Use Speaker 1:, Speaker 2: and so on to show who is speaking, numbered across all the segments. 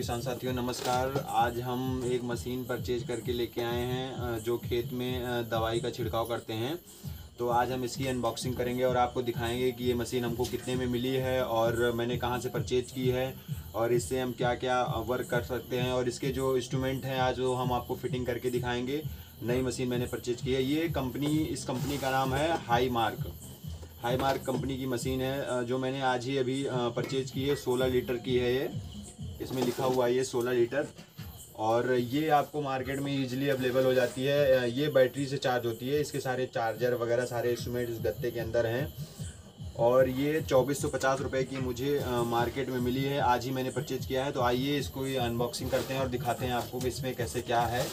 Speaker 1: किसान साथियों नमस्कार। आज हम एक मशीन परचेज करके लेके आए हैं जो खेत में दवाई का छिड़काव करते हैं। तो आज हम इसकी अनबॉक्सिंग करेंगे और आपको दिखाएंगे कि ये मशीन हमको कितने में मिली है और मैंने कहां से परचेज की है और इससे हम क्या क्या वर्क कर सकते हैं और इसके जो इंस्ट्रूमेंट हैं आज वो हम आपको फिटिंग करके दिखाएंगे। नई मशीन मैंने परचेज की है। ये इस कंपनी का नाम है हाई मार्क कंपनी की मशीन है जो मैंने आज ही अभी परचेज की है। 16 लीटर की है ये। इसमें लिखा हुआ है ये 16 लीटर और ये आपको मार्केट में इजीली अवेलेबल हो जाती है। ये बैटरी से चार्ज होती है। इसके सारे चार्जर वगैरह सारे इंस्ट्रूमेंट इस गत्ते के अंदर हैं और ये 2450 रुपये की मुझे मार्केट में मिली है। आज ही मैंने परचेज किया है। तो आइए इसको अनबॉक्सिंग करते हैं और दिखाते हैं आपको कि इसमें कैसे क्या है।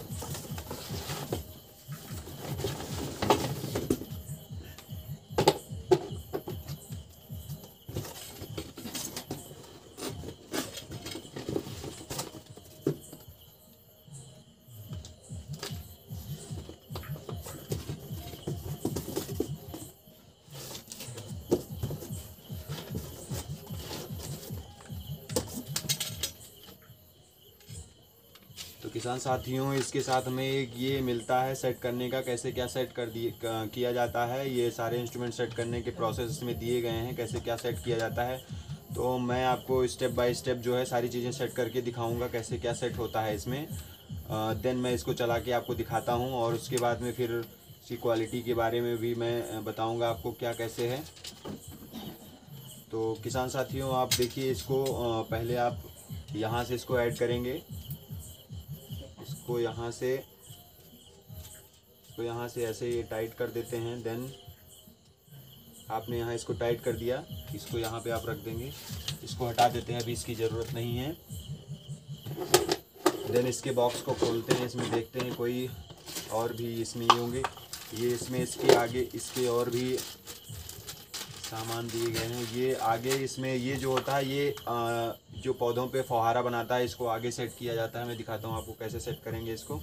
Speaker 1: तो किसान साथियों इसके साथ हमें एक ये मिलता है सेट करने का, कैसे क्या सेट किया जाता है। ये सारे इंस्ट्रूमेंट सेट करने के प्रोसेस इसमें दिए गए हैं, कैसे क्या सेट किया जाता है। तो मैं आपको स्टेप बाय स्टेप जो है सारी चीज़ें सेट करके दिखाऊंगा कैसे क्या सेट होता है इसमें। देन मैं इसको चला के आपको दिखाता हूँ और उसके बाद में फिर इसकी क्वालिटी के बारे में भी मैं बताऊँगा आपको क्या कैसे है। तो किसान साथियों आप देखिए इसको पहले आप यहाँ से इसको ऐड करेंगे। इसको यहाँ से ऐसे ये टाइट कर देते हैं। देन आपने यहाँ इसको टाइट कर दिया, इसको यहाँ पे आप रख देंगे। इसको हटा देते हैं, अभी इसकी ज़रूरत नहीं है। देन इसके बॉक्स को खोलते हैं, इसमें देखते हैं कोई और भी इसमें ये होंगे। ये इसमें इसके आगे इसके और भी सामान दिए गए हैं। ये आगे इसमें ये जो होता है ये जो पौधों पे फुहारा बनाता है इसको आगे सेट किया जाता है। मैं दिखाता हूँ आपको कैसे सेट करेंगे इसको।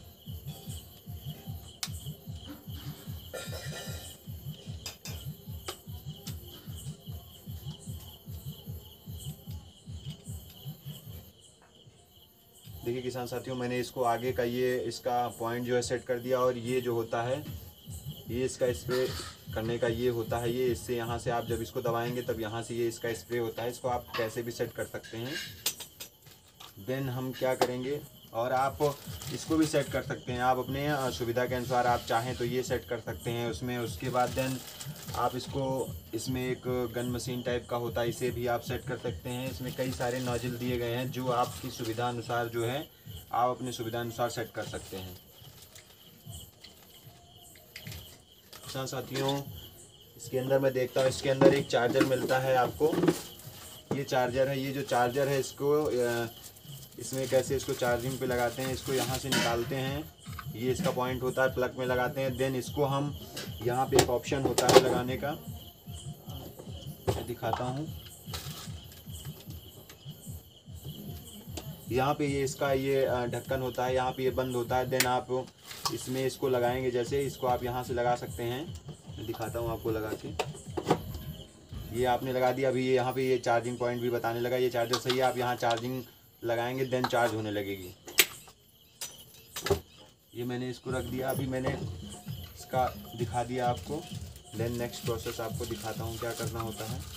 Speaker 1: देखिए किसान साथियों मैंने इसको आगे का ये इसका पॉइंट जो है सेट कर दिया और ये जो होता है ये इसका स्प्रे करने का ये होता है। ये इससे यहाँ से आप जब इसको दबाएंगे तब यहाँ से ये इसका स्प्रे होता है। इसको आप कैसे भी सेट कर सकते हैं। देन हम क्या करेंगे और आप इसको भी सेट कर सकते हैं आप अपने सुविधा के अनुसार। आप चाहें तो ये सेट कर सकते हैं उसमें। उसके बाद देन आप इसमें एक गन मशीन टाइप का होता है, इसे भी आप सेट कर सकते हैं। इसमें कई सारे नोजल दिए गए हैं जो आपकी सुविधा अनुसार जो है आप अपनी सुविधा अनुसार सेट कर सकते हैं। किसान साथियों इसके अंदर मैं देखता हूँ इसके अंदर एक चार्जर मिलता है आपको। ये चार्जर है। ये जो चार्जर है इसमें कैसे इसको चार्जिंग पे लगाते हैं। इसको यहाँ से निकालते हैं, ये इसका पॉइंट होता है, प्लग में लगाते हैं। देन इसको हम यहाँ पे एक ऑप्शन होता है लगाने का, मैं दिखाता हूँ। यहाँ पे ये इसका ये ढक्कन होता है, यहाँ पे ये बंद होता है। देन आप इसमें इसको लगाएंगे, जैसे इसको आप यहाँ से लगा सकते हैं। मैं दिखाता हूँ आपको लगा के। ये आपने लगा दिया। अभी ये यहाँ पे ये चार्जिंग पॉइंट भी बताने लगा। ये चार्जर सही है, आप यहाँ चार्जिंग लगाएंगे देन चार्ज होने लगेगी। ये मैंने इसको रख दिया। अभी मैंने इसका दिखा दिया आपको। देन नेक्स्ट प्रोसेस आपको दिखाता हूँ क्या करना होता है।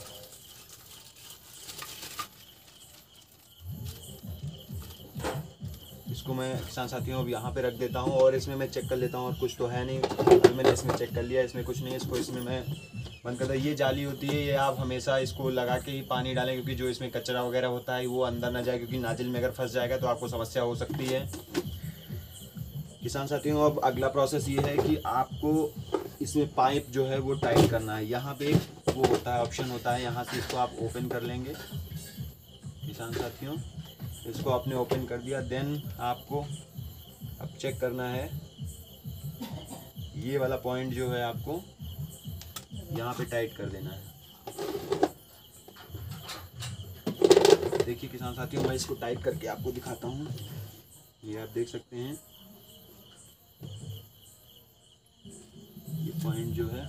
Speaker 1: इसको मैं किसान साथियों अब यहाँ पे रख देता हूँ और इसमें मैं चेक कर लेता हूँ और कुछ तो है नहीं। अभी मैंने इसमें चेक कर लिया, इसमें कुछ नहीं है। इसको इसमें मैं बंद करता हूँ। ये जाली होती है, ये आप हमेशा इसको लगा के ही पानी डालें क्योंकि जो इसमें कचरा वगैरह होता है वो अंदर ना जाए, क्योंकि नाजिल में अगर फंस जाएगा तो आपको समस्या हो सकती है। किसान साथियों अब अगला प्रोसेस ये है कि आपको इसमें पाइप जो है वो टाइट करना है। यहाँ पे वो होता है ऑप्शन होता है, यहाँ से इसको आप ओपन कर लेंगे। किसान साथियों इसको आपने ओपन कर दिया। देन आपको अब चेक करना है ये वाला पॉइंट जो है आपको यहाँ पे टाइट कर देना है। देखिए किसान साथियों मैं इसको टाइट करके आपको दिखाता हूँ। ये आप देख सकते हैं ये पॉइंट जो है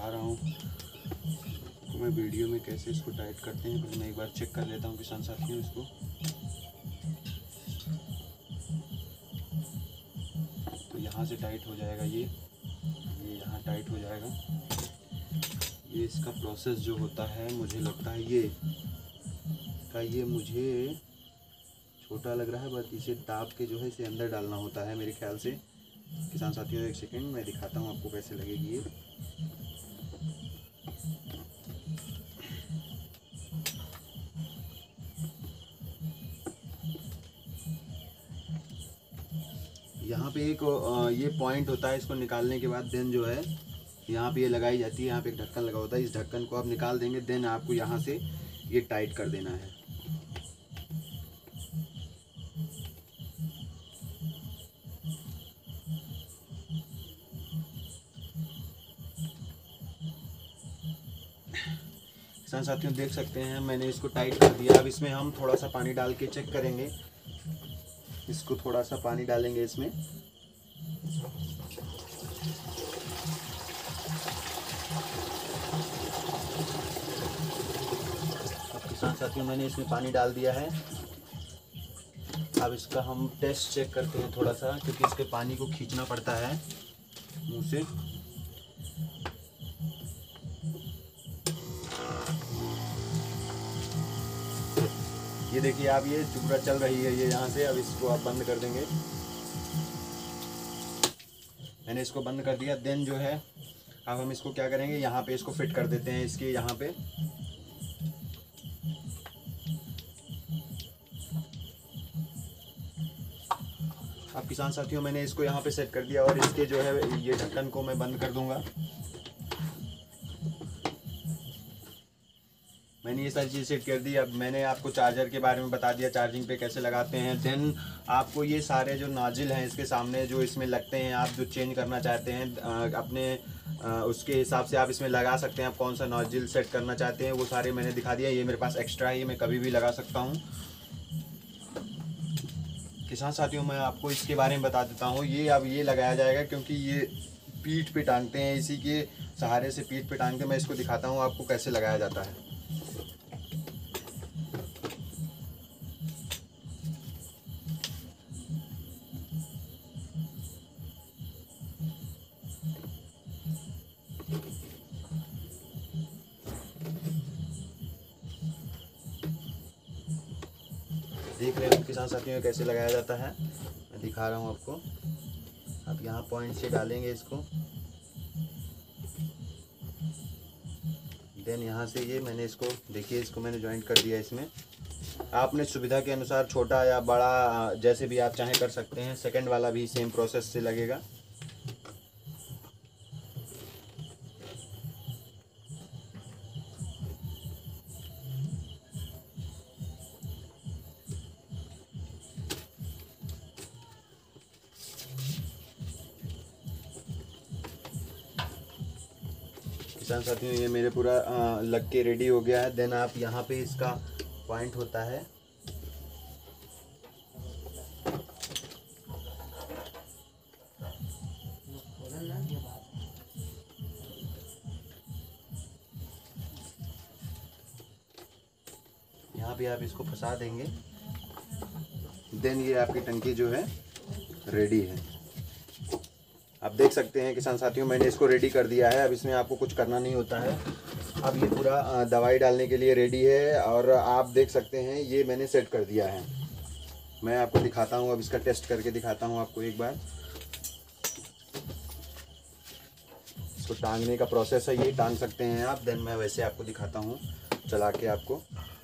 Speaker 1: दिखा रहा हूँ तो मैं वीडियो में कैसे इसको टाइट करते हैं, फिर मैं एक बार चेक कर लेता हूँ किसान साथियों इसको। तो यहाँ से टाइट हो जाएगा, ये यहाँ टाइट हो जाएगा। ये इसका प्रोसेस जो होता है, मुझे लगता है ये मुझे छोटा लग रहा है, बट इसे दाब के जो है इसे अंदर डालना होता है मेरे ख्याल से। किसान साथियों एक सेकंड मैं दिखाता हूँ आपको कैसे लगेगी ये। यहाँ पे एक ये पॉइंट होता है, इसको निकालने के बाद देन जो है यहाँ पे ये लगाई जाती है। यहाँ पे एक ढक्कन लगा होता है, इस ढक्कन को आप निकाल देंगे, देन आपको यहाँ से ये टाइट कर देना है। किसान साथियों देख सकते हैं मैंने इसको टाइट कर दिया। अब इसमें हम थोड़ा सा पानी डाल के चेक करेंगे। इसको थोड़ा सा पानी डालेंगे इसमें। अब किसान साथियों मैंने इसमें पानी डाल दिया है। अब इसका हम टेस्ट चेक करते हैं थोड़ा सा, क्योंकि इसके पानी को खींचना पड़ता है मुंह से। ये देखिए आप, ये चुपड़ा चल रही है ये यहाँ से। अब इसको आप बंद कर देंगे। मैंने इसको बंद कर दिया। देन जो है अब हम इसको क्या करेंगे, यहाँ पे इसको फिट कर देते हैं इसके यहाँ पे। अब किसान साथियों मैंने इसको यहाँ पे सेट कर दिया और इसके जो है ये ढक्कन को मैं बंद कर दूंगा। मैंने ये सारी चीज़ सेट कर दी। अब मैंने आपको चार्जर के बारे में बता दिया, चार्जिंग पे कैसे लगाते हैं। देन आपको ये सारे जो नोजल हैं इसके सामने जो इसमें लगते हैं, आप जो चेंज करना चाहते हैं अपने उसके हिसाब से आप इसमें लगा सकते हैं। आप कौन सा नोजल सेट करना चाहते हैं वो सारे मैंने दिखा दिया। ये मेरे पास एक्स्ट्रा है, ये मैं कभी भी लगा सकता हूँ। किसान साथियों मैं आपको इसके बारे में बता देता हूँ। ये अब ये लगाया जाएगा क्योंकि ये पीठ पे टांगते हैं, इसी के सहारे से पीठ पे टांगते हैं। मैं इसको दिखाता हूँ आपको कैसे लगाया जाता है। देख रहे हो किसान साथियों कैसे लगाया जाता है, मैं दिखा रहा हूँ आपको। आप यहाँ पॉइंट से डालेंगे इसको। देन यहाँ से ये मैंने इसको देखिए, इसको मैंने जॉइंट कर दिया इसमें। आपने सुविधा के अनुसार छोटा या बड़ा जैसे भी आप चाहें कर सकते हैं। सेकंड वाला भी सेम प्रोसेस से लगेगा। किसान साथियों ये मेरे पूरा लग के रेडी हो गया है। देन आप यहाँ पे इसका पॉइंट होता है, यहाँ पे आप इसको फंसा देंगे। देन ये आपकी टंकी जो है रेडी है। आप देख सकते हैं किसान साथियों मैंने इसको रेडी कर दिया है। अब इसमें आपको कुछ करना नहीं होता है। अब ये पूरा दवाई डालने के लिए रेडी है और आप देख सकते हैं ये मैंने सेट कर दिया है। मैं आपको दिखाता हूँ, अब इसका टेस्ट करके दिखाता हूँ आपको एक बार। इसको टांगने का प्रोसेस है, ये टांग सकते हैं आप। देन मैं वैसे आपको दिखाता हूँ चला के आपको।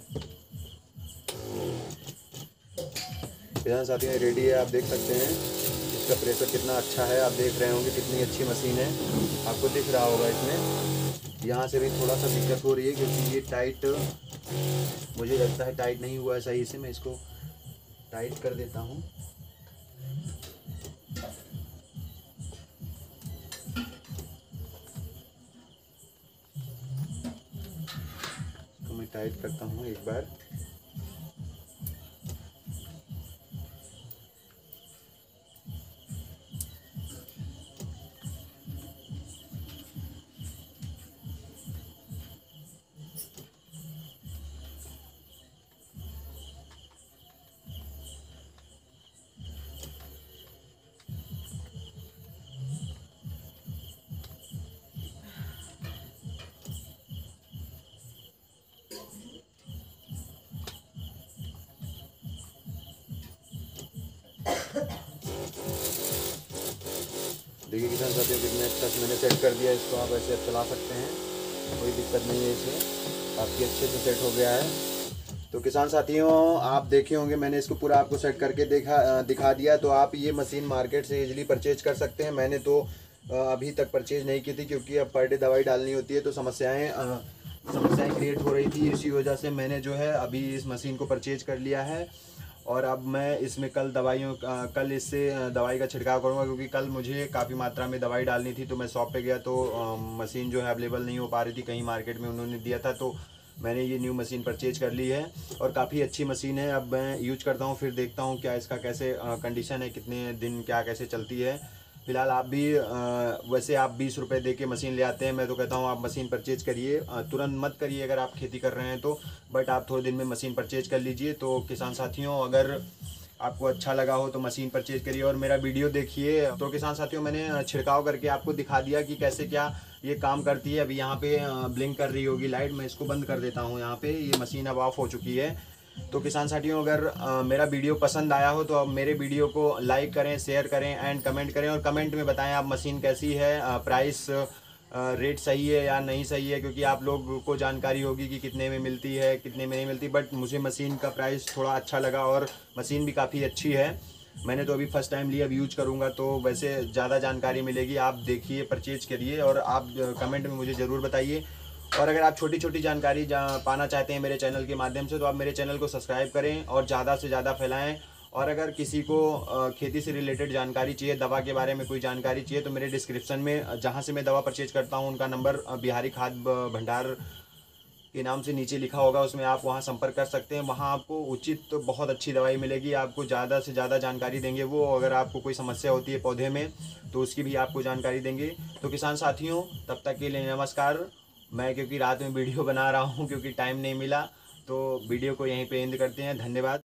Speaker 1: किसान साथियों रेडी है, आप देख सकते हैं इसका प्रेशर कितना अच्छा है। आप देख रहे होंगे कितनी अच्छी मशीन है, आपको दिख रहा होगा। इसमें यहाँ से भी थोड़ा सा दिक्कत हो रही है क्योंकि ये टाइट, मुझे लगता है टाइट नहीं हुआ है सही से। मैं इसको टाइट कर देता हूँ। तो मैं टाइट करता हूँ एक बार। देखिए किसान साथियों कितने अच्छा से मैंने सेट कर दिया इसको, आप ऐसे चला सकते हैं, कोई दिक्कत नहीं है इसमें, काफ़ी अच्छे से सेट हो गया है। तो किसान साथियों आप देखे होंगे मैंने इसको पूरा आपको सेट करके दिखा दिया। तो आप ये मशीन मार्केट से इजीली परचेज कर सकते हैं। मैंने तो अभी तक परचेज नहीं की थी क्योंकि अब पर डे दवाई डालनी होती है तो समस्याएं क्रिएट हो रही थी, इसी वजह से मैंने जो है अभी इस मशीन को परचेज कर लिया है। और अब मैं इसमें कल इससे दवाई का छिड़काव करूँगा क्योंकि कल मुझे काफ़ी मात्रा में दवाई डालनी थी। तो मैं शॉप पे गया तो मशीन जो है अवेलेबल नहीं हो पा रही थी, कहीं मार्केट में उन्होंने दिया था, तो मैंने ये न्यू मशीन परचेज कर ली है और काफ़ी अच्छी मशीन है। अब मैं यूज करता हूँ, फिर देखता हूँ क्या इसका कैसे कंडीशन है, कितने दिन क्या कैसे चलती है। फिलहाल आप भी वैसे आप 20 रुपये दे के मशीन ले आते हैं, मैं तो कहता हूँ आप मशीन परचेज करिए, तुरंत मत करिए अगर आप खेती कर रहे हैं तो, बट आप थोड़े दिन में मशीन परचेज कर लीजिए। तो किसान साथियों अगर आपको अच्छा लगा हो तो मशीन परचेज करिए और मेरा वीडियो देखिए। तो किसान साथियों मैंने छिड़काव करके आपको दिखा दिया कि कैसे क्या ये काम करती है। अभी यहाँ पे ब्लिंक कर रही होगी लाइट, मैं इसको बंद कर देता हूँ। यहाँ पे ये मशीन अब ऑफ हो चुकी है। तो किसान साथियों अगर मेरा वीडियो पसंद आया हो तो अब मेरे वीडियो को लाइक करें, शेयर करें एंड कमेंट करें और कमेंट में बताएं आप मशीन कैसी है, प्राइस रेट सही है या नहीं सही है, क्योंकि आप लोग को जानकारी होगी कि कितने में मिलती है कितने में नहीं मिलती। बट मुझे मशीन का प्राइस थोड़ा अच्छा लगा और मशीन भी काफ़ी अच्छी है। मैंने तो अभी फर्स्ट टाइम लिया, अब यूज करूँगा तो वैसे ज़्यादा जानकारी मिलेगी। आप देखिए, परचेज करिए और आप कमेंट में मुझे ज़रूर बताइए। और अगर आप छोटी छोटी जानकारी पाना चाहते हैं मेरे चैनल के माध्यम से तो आप मेरे चैनल को सब्सक्राइब करें और ज़्यादा से ज़्यादा फैलाएं। और अगर किसी को खेती से रिलेटेड जानकारी चाहिए, दवा के बारे में कोई जानकारी चाहिए, तो मेरे डिस्क्रिप्शन में जहाँ से मैं दवा परचेज करता हूँ उनका नंबर बिहारी खाद भंडार के नाम से नीचे लिखा होगा, उसमें आप वहाँ संपर्क कर सकते हैं। वहाँ आपको उचित तो बहुत अच्छी दवाई मिलेगी, आपको ज़्यादा से ज़्यादा जानकारी देंगे वो। अगर आपको कोई समस्या होती है पौधे में तो उसकी भी आपको जानकारी देंगे। तो किसान साथियों तब तक के लिए नमस्कार। मैं क्योंकि रात में वीडियो बना रहा हूँ क्योंकि टाइम नहीं मिला, तो वीडियो को यहीं पे एंड करते हैं। धन्यवाद।